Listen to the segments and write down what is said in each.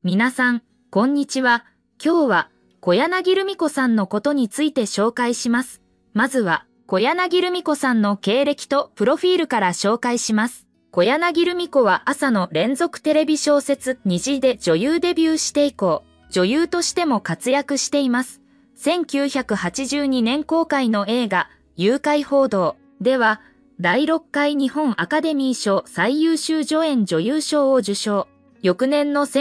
皆さん、こんにちは。今日は小柳ルミ子さんのことについて紹介します。まずは小柳ルミ子さんの経歴とプロフィールから紹介します。小柳ルミ子は朝の連続テレビ小説虹で女優デビューして以降、女優としても活躍しています。1982年公開の映画、誘拐報道では、第6回日本アカデミー賞最優秀助演女優賞を受賞。翌年の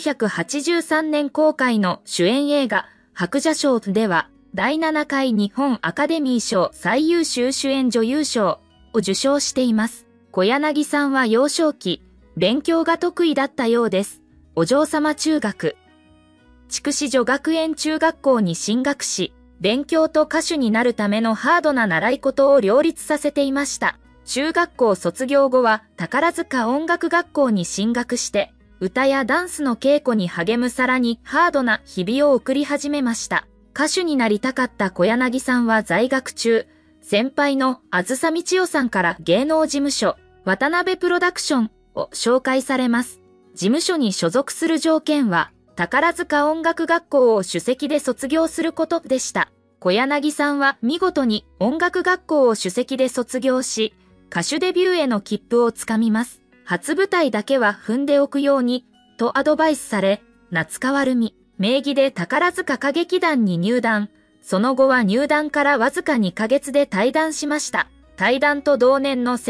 1983年公開の主演映画、白蛇賞では、第7回日本アカデミー賞最優秀主演女優賞を受賞しています。小柳さんは幼少期、勉強が得意だったようです。お嬢様中学。筑紫女学園中学校に進学し、勉強と歌手になるためのハードな習い事を両立させていました。中学校卒業後は宝塚音楽学校に進学して、歌やダンスの稽古に励むさらにハードな日々を送り始めました。歌手になりたかった小柳さんは在学中、先輩のあずさみちよさんから芸能事務所、渡辺プロダクションを紹介されます。事務所に所属する条件は、宝塚音楽学校を首席で卒業することでした。小柳さんは見事に音楽学校を首席で卒業し、歌手デビューへの切符をつかみます。初舞台だけは踏んでおくように、とアドバイスされ、夏川るみ、名義で宝塚歌劇団に入団。その後は入団からわずか2ヶ月で退団しました。退団と同年の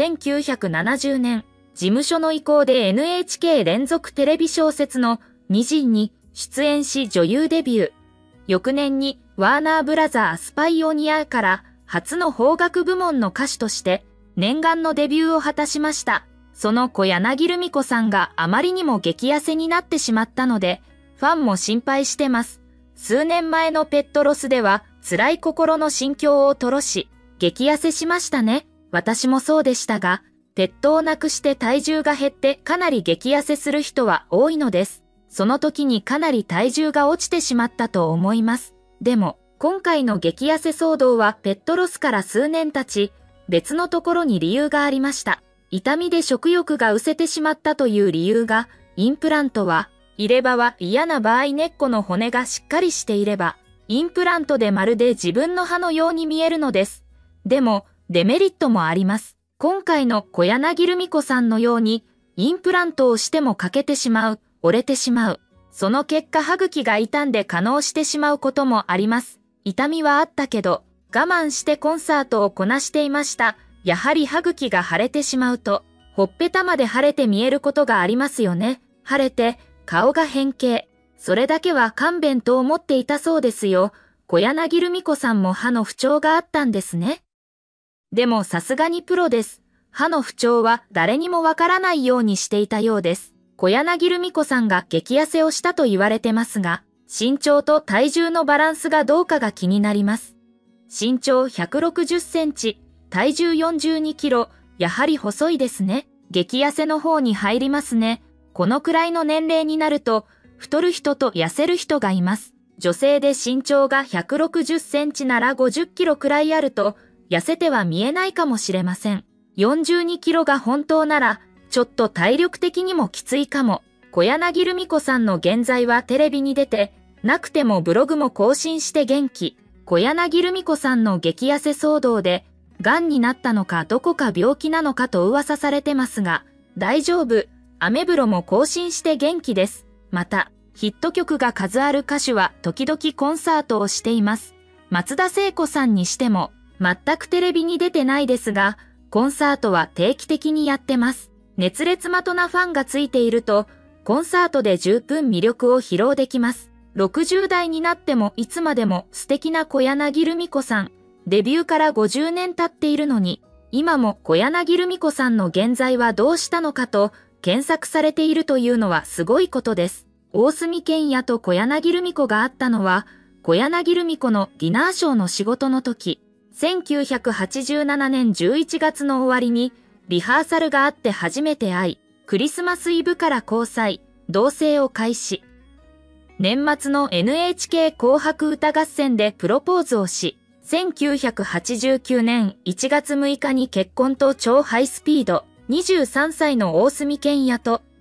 1970年、事務所の意向で NHK 連続テレビ小説の虹に出演し女優デビュー。翌年にワーナーブラザースパイオニアから初の邦楽部門の歌手として念願のデビューを果たしました。その小柳ルミ子さんがあまりにも激痩せになってしまったので、ファンも心配してます。数年前のペットロスでは辛い心の心境を吐露し、激痩せしましたね。私もそうでしたが、ペットを亡くして体重が減ってかなり激痩せする人は多いのです。その時にかなり体重が落ちてしまったと思います。でも、今回の激痩せ騒動はペットロスから数年経ち、別のところに理由がありました。痛みで食欲が失せてしまったという理由が、インプラントは、入れ歯は嫌な場合根っこの骨がしっかりしていれば、インプラントでまるで自分の歯のように見えるのです。でも、デメリットもあります。今回の小柳ルミ子さんのように、インプラントをしても欠けてしまう、折れてしまう。その結果歯茎が傷んで化膿してしまうこともあります。痛みはあったけど、我慢してコンサートをこなしていました。やはり歯茎が腫れてしまうと、ほっぺたまで腫れて見えることがありますよね。腫れて、顔が変形。それだけは勘弁と思っていたそうですよ。小柳ルミ子さんも歯の不調があったんですね。でもさすがにプロです。歯の不調は誰にもわからないようにしていたようです。小柳ルミ子さんが激痩せをしたと言われてますが、身長と体重のバランスがどうかが気になります。身長160センチ、体重42キロ、やはり細いですね。激痩せの方に入りますね。このくらいの年齢になると、太る人と痩せる人がいます。女性で身長が160センチなら50キロくらいあると、痩せては見えないかもしれません。42キロが本当なら、ちょっと体力的にもきついかも。小柳ルミ子さんの現在はテレビに出て、なくてもブログも更新して元気。小柳ルミ子さんの激痩せ騒動で、癌になったのかどこか病気なのかと噂されてますが、大丈夫。アメブロも更新して元気です。また、ヒット曲が数ある歌手は時々コンサートをしています。松田聖子さんにしても、全くテレビに出てないですが、コンサートは定期的にやってます。熱烈的なファンがついていると、コンサートで十分魅力を披露できます。60代になってもいつまでも素敵な小柳ルミ子さん。デビューから50年経っているのに、今も小柳ルミ子さんの現在はどうしたのかと検索されているというのはすごいことです。大隅健也と小柳ルミ子が会ったのは、小柳ルミ子のディナーショーの仕事の時、1987年11月の終わりに、リハーサルがあって初めて会い、クリスマスイブから交際、同棲を開始。年末の NHK 紅白歌合戦でプロポーズをし、1989年1月6日に結婚と超ハイスピード、23歳の大隅健也と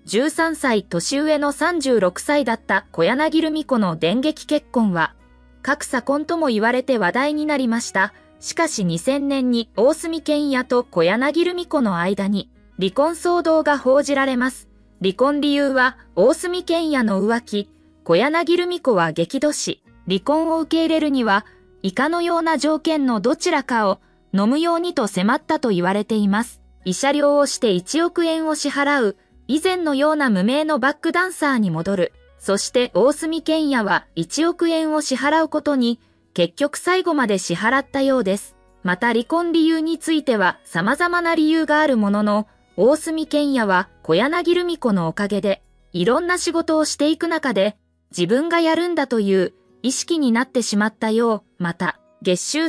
13歳年上の36歳だった小柳ルミ子の電撃結婚は、格差婚とも言われて話題になりました。しかし2000年に大隅健也と小柳ルミ子の間に離婚騒動が報じられます。離婚理由は大隅健也の浮気、小柳ルミ子は激怒し、離婚を受け入れるには以下のような条件のどちらかを飲むようにと迫ったと言われています。慰謝料をして1億円を支払う。以前のような無名のバックダンサーに戻る。そして大隅健也は1億円を支払うことに、結局最後まで支払ったようです。また離婚理由については様々な理由があるものの、大隅健也は小柳ルミ子のおかげで、いろんな仕事をしていく中で、自分がやるんだという意識になってしまったよう。また、月収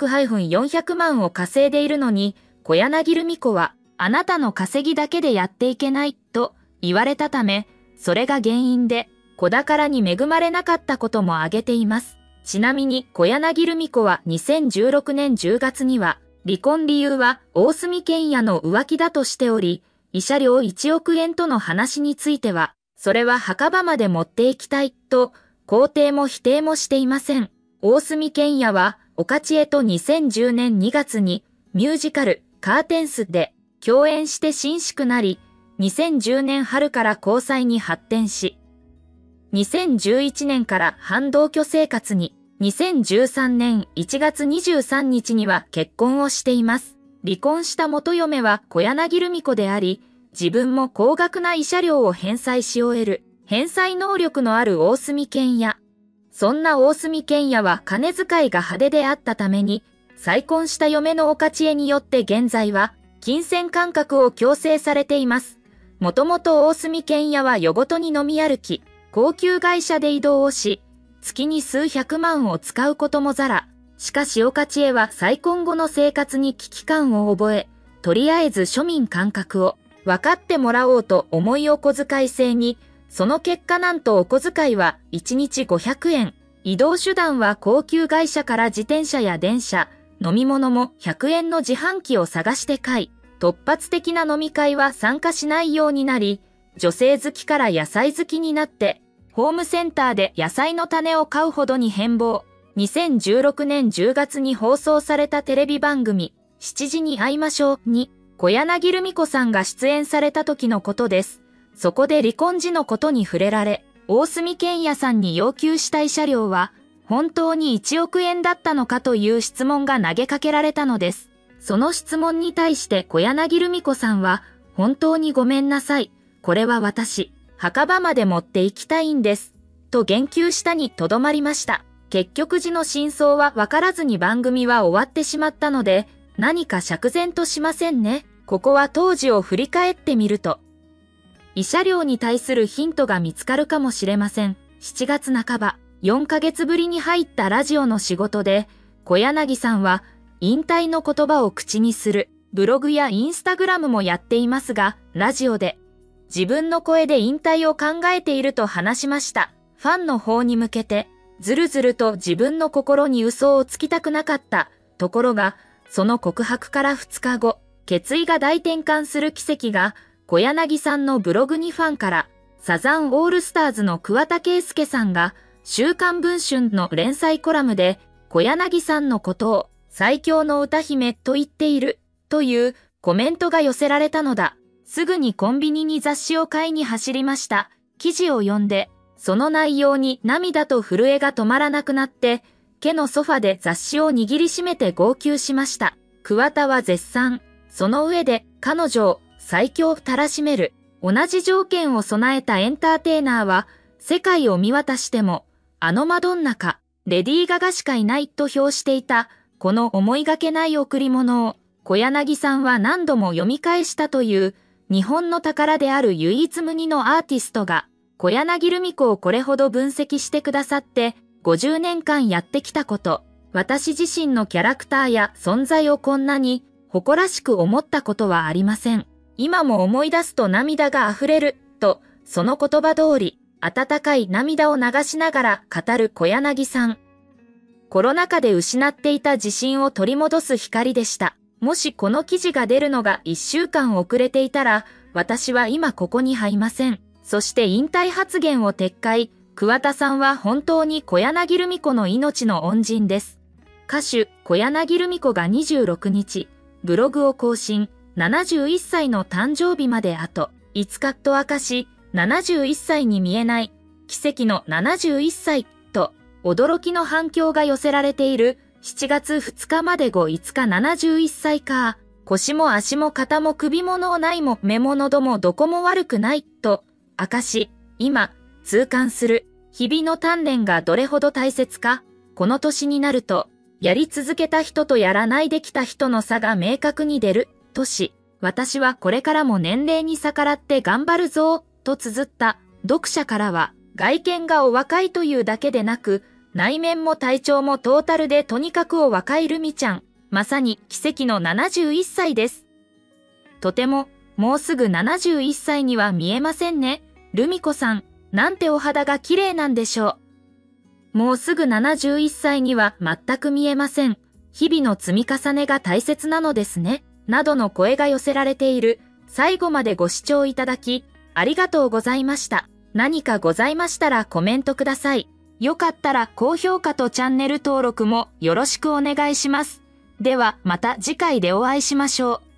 300-400万を稼いでいるのに、小柳ルミ子は、あなたの稼ぎだけでやっていけないと言われたため、それが原因で子宝に恵まれなかったことも挙げています。ちなみに小柳ルミ子は2016年10月には離婚理由は大隅健也の浮気だとしており、慰謝料1億円との話については、それは墓場まで持っていきたいと肯定も否定もしていません。大隅健也は岡千恵と2010年2月にミュージカルカーテンスで共演して親しくなり、2010年春から交際に発展し、2011年から半同居生活に、2013年1月23日には結婚をしています。離婚した元嫁は小柳ルミ子であり、自分も高額な慰謝料を返済し終える、返済能力のある大隅健也。そんな大隅健也は金遣いが派手であったために、再婚した嫁の岡千恵によって現在は、金銭感覚を強制されています。もともと大隅健也は夜ごとに飲み歩き、高級会社で移動をし、月に数百万を使うこともざら。しかし岡千恵は再婚後の生活に危機感を覚え、とりあえず庶民感覚を分かってもらおうと重いお小遣い制に、その結果なんとお小遣いは1日500円。移動手段は高級会社から自転車や電車、飲み物も100円の自販機を探して買い、突発的な飲み会は参加しないようになり、女性好きから野菜好きになって、ホームセンターで野菜の種を買うほどに変貌。2016年10月に放送されたテレビ番組、7時に会いましょうに、小柳ルミ子さんが出演された時のことです。そこで離婚時のことに触れられ、大隅健也さんに要求した慰謝料は、本当に1億円だったのかという質問が投げかけられたのです。その質問に対して小柳ルミ子さんは、本当にごめんなさい。これは私、墓場まで持っていきたいんです。と言及したにとどまりました。結局時の真相はわからずに番組は終わってしまったので、何か釈然としませんね。ここは当時を振り返ってみると、慰謝料に対するヒントが見つかるかもしれません。7月半ば、4ヶ月ぶりに入ったラジオの仕事で、小柳さんは引退の言葉を口にする、ブログやインスタグラムもやっていますが、ラジオで自分の声で引退を考えていると話しました。ファンの方に向けて、ずるずると自分の心に嘘をつきたくなかった。ところが、その告白から2日後、決意が大転換する奇跡が、小柳さんのブログにファンから、サザンオールスターズの桑田佳祐さんが、週刊文春の連載コラムで、小柳さんのことを、最強の歌姫と言っている、というコメントが寄せられたのだ。すぐにコンビニに雑誌を買いに走りました。記事を読んで、その内容に涙と震えが止まらなくなって、家のソファで雑誌を握りしめて号泣しました。桑田は絶賛。その上で、彼女を最強たらしめる。同じ条件を備えたエンターテイナーは、世界を見渡しても、あのマドンナか、レディー・ガガしかいないと評していた、この思いがけない贈り物を、小柳さんは何度も読み返したという、日本の宝である唯一無二のアーティストが、小柳ルミ子をこれほど分析してくださって、50年間やってきたこと、私自身のキャラクターや存在をこんなに誇らしく思ったことはありません。今も思い出すと涙が溢れる、と、その言葉通り、温かい涙を流しながら語る小柳さん。コロナ禍で失っていた自信を取り戻す光でした。もしこの記事が出るのが1週間遅れていたら、 私は今ここにはいません。そして引退発言を撤回。桑田さんは本当に小柳ルミ子の命の恩人です。歌手、小柳ルミ子が26日、ブログを更新。71歳の誕生日まであと5日と明かし、71歳に見えない、奇跡の71歳と驚きの反響が寄せられている。7月2日まで5日71歳か。腰も足も肩も首も脳内も目も喉もどこも悪くないと明かし、今痛感する日々の鍛錬がどれほど大切か。この年になるとやり続けた人とやらないできた人の差が明確に出るとし、私はこれからも年齢に逆らって頑張るぞと綴った。読者からは外見がお若いというだけでなく、内面も体調もトータルでとにかくお若いルミちゃん。まさに奇跡の71歳です。とても、もうすぐ71歳には見えませんね。ルミ子さん、なんてお肌が綺麗なんでしょう。もうすぐ71歳には全く見えません。日々の積み重ねが大切なのですね。などの声が寄せられている。最後までご視聴いただき、ありがとうございました。何かございましたらコメントください。よかったら高評価とチャンネル登録もよろしくお願いします。ではまた次回でお会いしましょう。